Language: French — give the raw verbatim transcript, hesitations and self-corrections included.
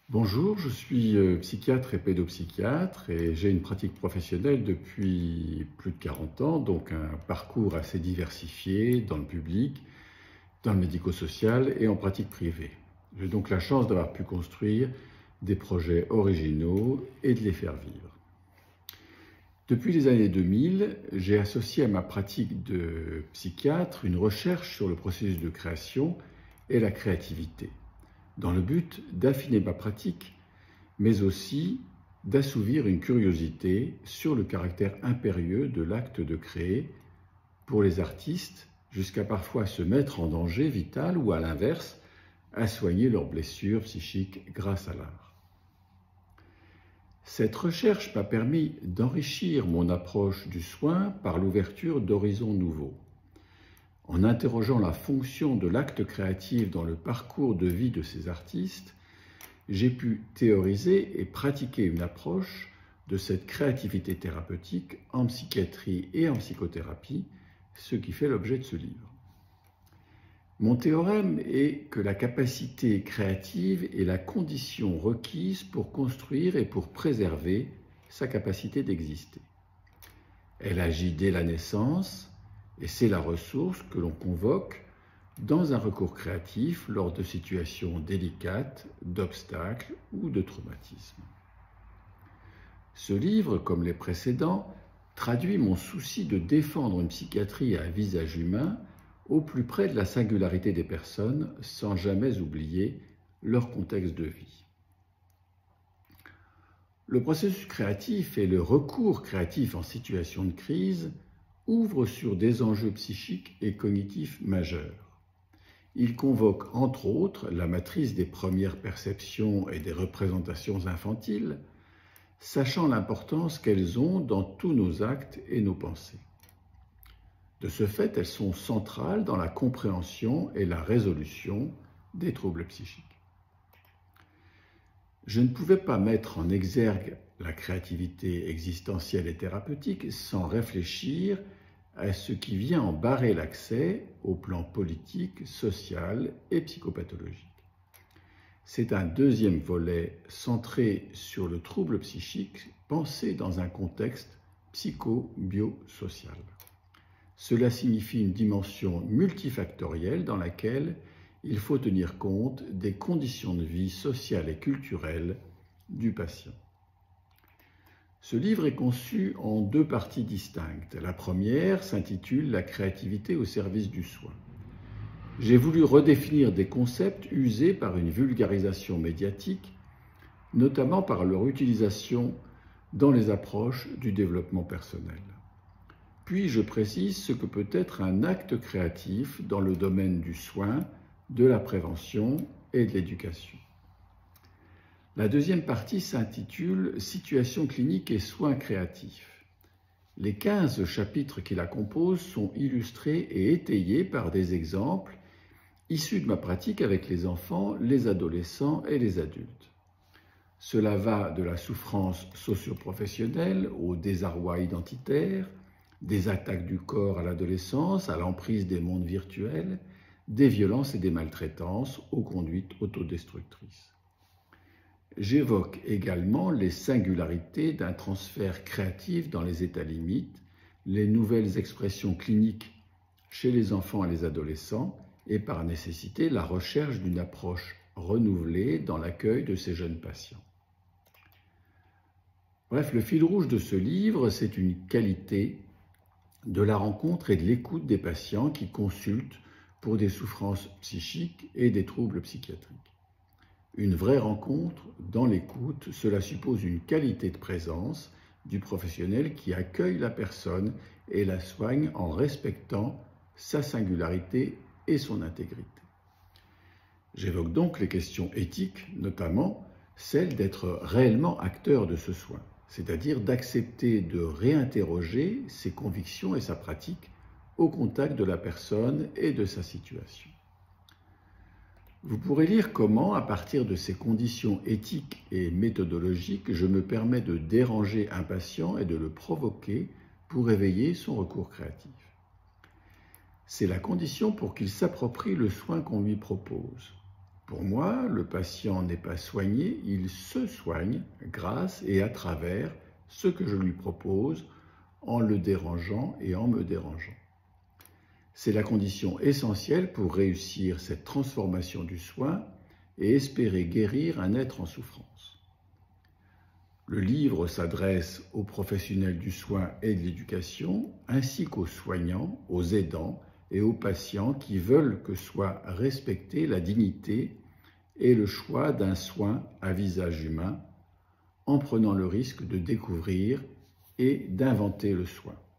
Bonjour, je suis euh, psychiatre et pédopsychiatre et j'ai une pratique professionnelle depuis plus de quarante ans, donc un parcours assez diversifié dans le public, dans le médico-social et en pratique privée. J'ai donc la chance d'avoir pu construire des projets originaux et de les faire vivre. Depuis les années deux mille, j'ai associé à ma pratique de psychiatre une recherche sur le processus de création et la créativité, dans le but d'affiner ma pratique, mais aussi d'assouvir une curiosité sur le caractère impérieux de l'acte de créer pour les artistes, jusqu'à parfois se mettre en danger vital ou à l'inverse, à soigner leurs blessures psychiques grâce à l'art. Cette recherche m'a permis d'enrichir mon approche du soin par l'ouverture d'horizons nouveaux. En interrogeant la fonction de l'acte créatif dans le parcours de vie de ces artistes, j'ai pu théoriser et pratiquer une approche de cette créativité thérapeutique en psychiatrie et en psychothérapie, ce qui fait l'objet de ce livre. Mon théorème est que la capacité créative est la condition requise pour construire et pour préserver sa capacité d'exister. Elle agit dès la naissance et c'est la ressource que l'on convoque dans un recours créatif lors de situations délicates, d'obstacles ou de traumatismes. Ce livre, comme les précédents, traduit mon souci de défendre une psychiatrie à un visage humain au plus près de la singularité des personnes, sans jamais oublier leur contexte de vie. Le processus créatif et le recours créatif en situation de crise ouvrent sur des enjeux psychiques et cognitifs majeurs. Il convoque entre autres la matrice des premières perceptions et des représentations infantiles, sachant l'importance qu'elles ont dans tous nos actes et nos pensées. De ce fait, elles sont centrales dans la compréhension et la résolution des troubles psychiques. Je ne pouvais pas mettre en exergue la créativité existentielle et thérapeutique sans réfléchir à ce qui vient en barrer l'accès au plan politique, social et psychopathologique. C'est un deuxième volet centré sur le trouble psychique pensé dans un contexte psycho-biosocial. Cela signifie une dimension multifactorielle dans laquelle il faut tenir compte des conditions de vie sociales et culturelles du patient. Ce livre est conçu en deux parties distinctes. La première s'intitule « La créativité au service du soin ». J'ai voulu redéfinir des concepts usés par une vulgarisation médiatique, notamment par leur utilisation dans les approches du développement personnel. Puis je précise ce que peut être un acte créatif dans le domaine du soin, de la prévention et de l'éducation. La deuxième partie s'intitule « Situation clinique et soins créatifs ». Les quinze chapitres qui la composent sont illustrés et étayés par des exemples issus de ma pratique avec les enfants, les adolescents et les adultes. Cela va de la souffrance socio-professionnelle au désarroi identitaire, des attaques du corps à l'adolescence, à l'emprise des mondes virtuels, des violences et des maltraitances aux conduites autodestructrices. J'évoque également les singularités d'un transfert créatif dans les états limites, les nouvelles expressions cliniques chez les enfants et les adolescents, et par nécessité la recherche d'une approche renouvelée dans l'accueil de ces jeunes patients. Bref, le fil rouge de ce livre, c'est une qualité de la rencontre et de l'écoute des patients qui consultent pour des souffrances psychiques et des troubles psychiatriques. Une vraie rencontre dans l'écoute, cela suppose une qualité de présence du professionnel qui accueille la personne et la soigne en respectant sa singularité et son intégrité. J'évoque donc les questions éthiques, notamment celle d'être réellement acteur de ce soin, c'est-à-dire d'accepter de réinterroger ses convictions et sa pratique au contact de la personne et de sa situation. Vous pourrez lire comment, à partir de ces conditions éthiques et méthodologiques, je me permets de déranger un patient et de le provoquer pour éveiller son recours créatif. C'est la condition pour qu'il s'approprie le soin qu'on lui propose. Pour moi, le patient n'est pas soigné, il se soigne grâce et à travers ce que je lui propose en le dérangeant et en me dérangeant. C'est la condition essentielle pour réussir cette transformation du soin et espérer guérir un être en souffrance. Le livre s'adresse aux professionnels du soin et de l'éducation, ainsi qu'aux soignants, aux aidants et aux patients qui veulent que soit respectée la dignité et le choix d'un soin à visage humain, en prenant le risque de découvrir et d'inventer le soin.